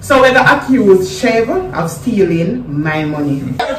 So we got accused Chev of stealing my money.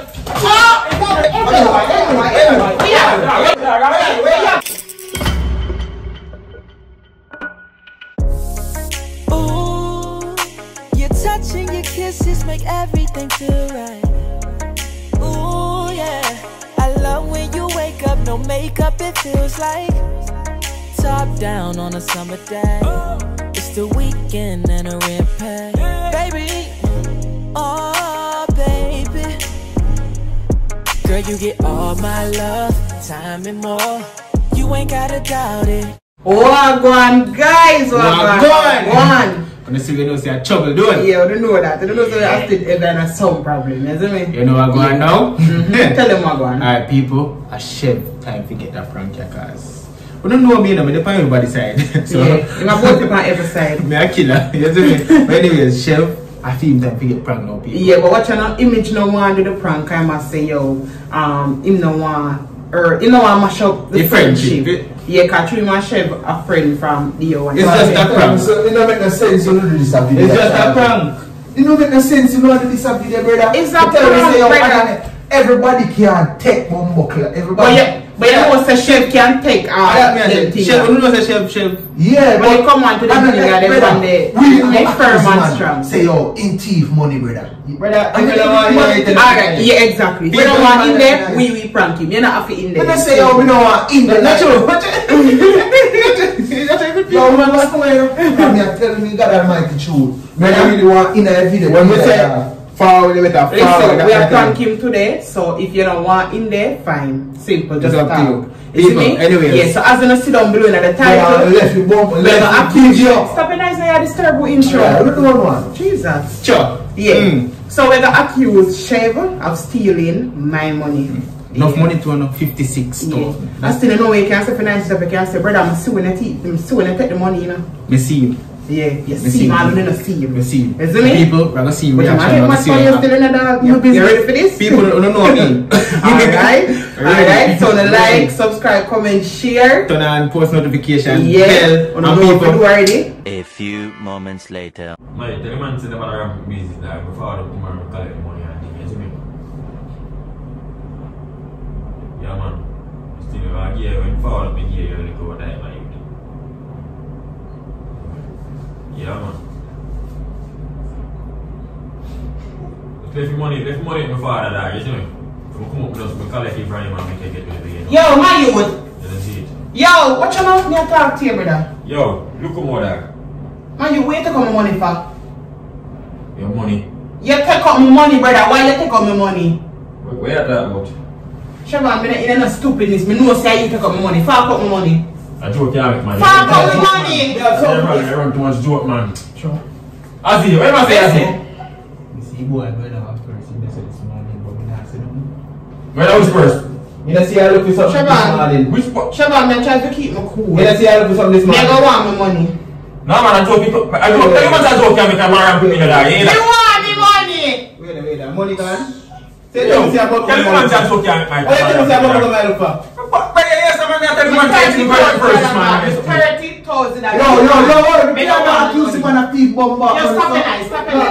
Ooh, your touch and your kisses make everything feel right. Ooh, yeah. I love when you wake up, no makeup, it feels like top down on a summer day. It's the weekend and a red pack. Baby, oh baby, girl, you get all my love, time and more. You ain't gotta doubt it. Wagwan, guys, wagwan. When you see you know say trouble doing. Yeah, I don't know that. I don't know so I still ever in a sound problem, isn't it? You know what going now? Tell them wagwan. Alright people, a chef time to get that prank here cause we don't know me now, I depend on everybody's side. So yeah, you have both people on every side. Me a killer, you see me? But anyways, chef, I feel time to get prank now people. Yeah, but what you know, image no one do the prank, I must say yo, him no one mash up the friendship. Yeah, cause we must have a friend from the O. It's just a prank. So it don't make no sense you do this video. It's just a prank. It don't make no sense you do this video, brother. It's a prank, brother. Everybody can take one buckler. Everybody. But you know the chef can take chef, you know the chef. Yeah, but they come on to the beginning and they one day experiment strong. Say yo, in thief money, brother. Brother, alright, yeah, exactly. We don't want in there, we prank him. You're not happy in there. When I say yo, we don't want in there. Not true. Yo, man, what's going on? I'm telling me God Almighty truth. Man, I really want in a video. When we say forward, we are prank him today, so if you don't want in there, fine. Simple, just up to you. You see me? Anyways. Yeah, so as you know, sit down below in the title. Stop it, nice, I disturb intro. Yeah, look at one. Jesus. Sure. Yeah. So we got accused Chev of stealing my money. Enough money to know 56,000. I still know you can say finance stuff, you can say, brother, I'm suing to take the money, you know. Me see you. Yeah, you see, man, I don't see you. Me see you. Isn't it? People, we're gonna see you. But you still in the business. You ready for this? People don't know me. Alright, so like, subscribe, comment, share. Turn on post notification. Yeah, and people do already. A few moments later. Mate, tell the man to never run business like before the tomorrow collect money and things, you see me? Yeah man. Still like yeah, when forward me here you look over time and yeah man. Left money in my father there, you see me? So I come up with us, we collect it from him and we take it to the beginning. Yo, man, you would. You see it? Yo, what you know? Me talk to you, brother. Yo, look more dog. Man, you wait to come my money for? Your money. You take up my money, brother. Why you take up my money? Where you talking about? Shaban, me not stupidness. Me know say you take up my money. Fuck up my money. I joke can't make money. Fuck up my money. I run too much joke, man. Sure. Azzy, where am I saying? You see, boy, brother, after I see this morning, but we not see them. Where that was first? You don't see I look for something this morning. Which spot? Shaban, I'm trying to keep my cool. You don't see I look for something this morning. Me go want my money. No man, I joke. Tell you man, I joke can't make a man put me in there. You want the money? Wait, money gone? Tell you man, I joke can't make my what you say about what I look for? But yes, I'm going to tell you man, take me first, man. 30,000. Yo, me not accuse you on a thief bomb. Yo, stop it, stop it.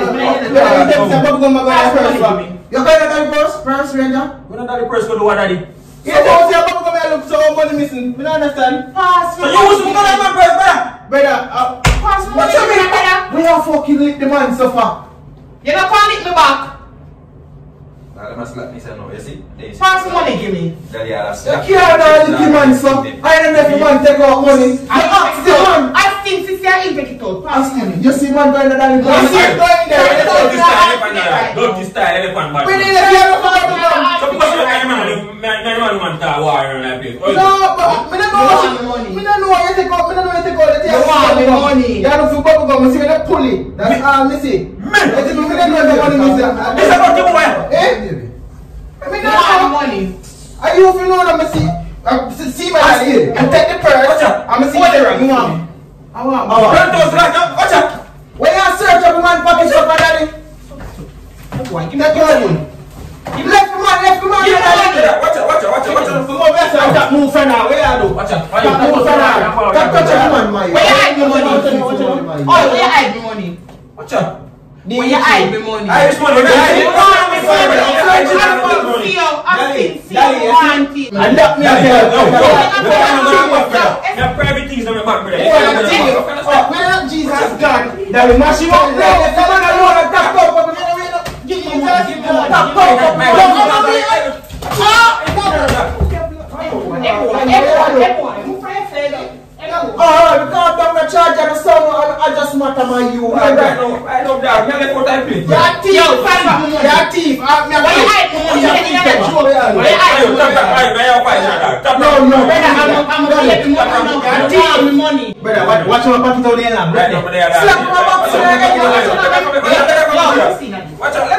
You got that first, Ranger? When I daddy first go do what daddy? Yeah, don't say about come look so money missing. Me not understand. Pass So you was going to my first, Brother, pass what you mean, brother? We are fucking lick the man so far. You not can't lick me back. Let me slap me, say no, you see? Pass money, give me. Daddy, I'll You can't lick the man so. I don't know if the man take out money. I ask the man. I think since you take it out. Pass money. You see man going to that. You see it going there. Don't this style elephant, man. We need to hear the man. So because you're man talk war in that place. No, but me don't know. Me don't know what you take out. Me don't know what you take out. You want the money. You have to bubble gum. See when they pull it. That's all me see. Me don't know the money me see. This about the boy. Me You want the money. Are you if you know that me see? See my here. I take the purse. I'm see what you want. I want. Watch out. When you search up a man pocket shop, daddy. Give me that money. You left the man. Watch out. Move for now. Where you do? Watch out. Move for now. Touch the man, my. Where you hide the money? Oh, where you hide the money? Watch out. When you hide me money. Irish money. I lock me up. Private things on my back, brother. Jesus God. That we mash him up. Oh, because I'm not charging the sound, I just matter my you. I love that. You're a thief. You're a thief. Brother, watch my pocket out there now. Slap my box. Watch out.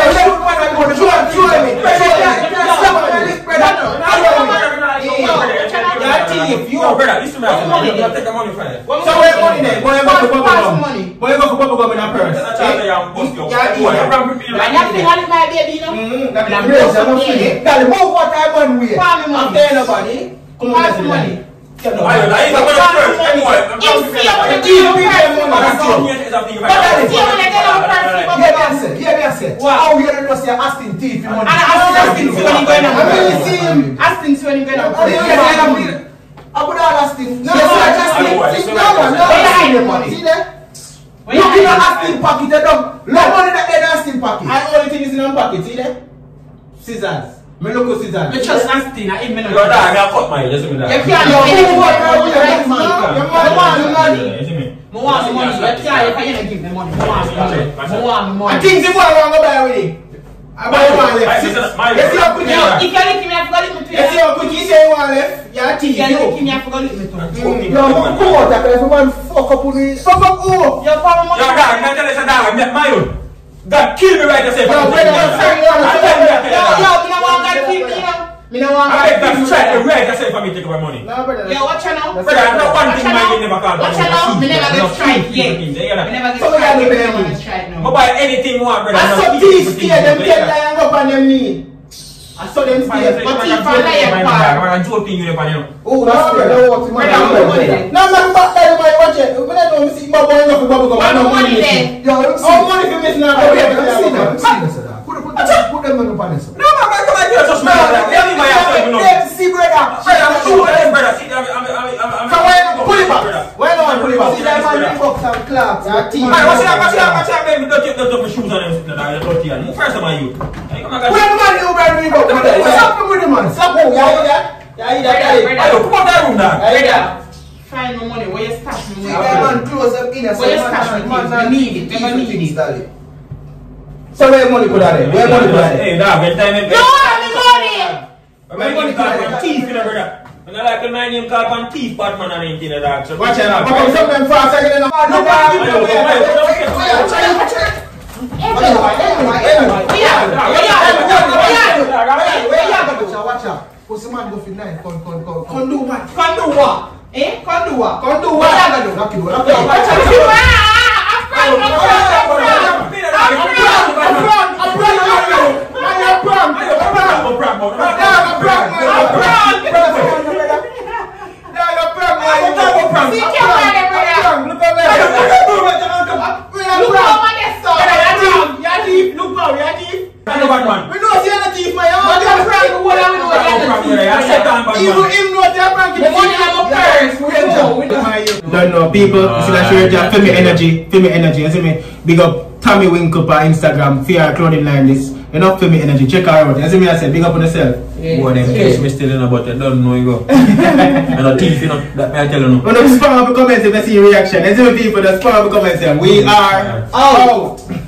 You are brother, listen to me. I'll take the money from you. So where money then? Boy, you go for bubble gum. Boy, you go for bubble gum in a purse. That's how they are bust your. I'm my baby, you know. I'm free. Tell me what I'm on with. I'm telling nobody. Come on, let's money. I would have asked him. No, you cannot ask him pocket. No money that they ask him pocket. I only think it's in one pocket, see there? Scissors. Me look at scissors. You just asking, I ain't me no. Your dog, I cut my, just me that. You can't want the money. You can't give me money. I think the boy want to buy with it. I buy one left. If you put if you lick me, I forgot it me. If you put you say one left, you're a thief. If you lick me, I forgot it me too. Yo, come on, if you want fuck up with me, fuck up who? Your father money. Your dog, I tell you, dog, I'm my own. God kill me right yourself. Yo, me no want God kill me, you know. Me no want I beg God try to right yourself for me take my money. Yo, watch out now. Brother, not one thing my never call. Watch out now. Me never get strike yet. Me never get strike now. But buy anything you want, brother. I saw these steer them tell them go up on them knee. I saw them steer. But if I lie a part. I'm joking you upon you. Oh, that's good. No, man, back there, man, watch it. When I don't see my boy enough for bubble gum, no money there. Yo, money for missing out. Put them on the panel. No, man, come on, you just see, brother. Pull it back. Why not pull it back? See that man, box and claps. Watch out, baby. Don't take my shoes on them. First of all, you. Where the man you bring me back? What's happening with the man? Stop home. Come on, that room now. Find my money. Where you stash me? See that man close up in a where you stash me? You need it. Never need it. So where money put there? Where money put there? Hey, dog, get time. No, I'm money. Where money call for thief, you know, brother. And I like my name called for thief, Batman and anything like that. Watch out. Okay, some of them fast again. No, watch out. What's the man go for 9? Con do what? Eh? Con do what? Don't know people, you see that share job, feel me energy, you see me? Big up Tommy Winkle on Instagram, Fear Clothing Line this. You know, feel me energy, check her out. You see me I say, big up on yourself. Boy, them case me still in about it, don't know you go. And a thief, you know, that may I tell you no. When you spam up the comments if I see your reaction, you see me people that spam up the comments here, we are out.